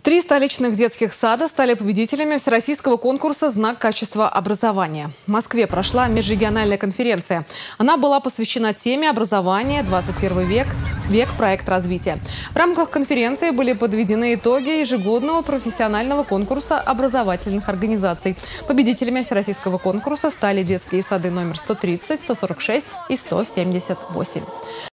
3 столичных детских сада стали победителями всероссийского конкурса «Знак качества образования». В Москве прошла межрегиональная конференция. Она была посвящена теме образования 21 век проект развития. В рамках конференции были подведены итоги ежегодного профессионального конкурса образовательных организаций. Победителями всероссийского конкурса стали детские сады номер 130, 146 и 178.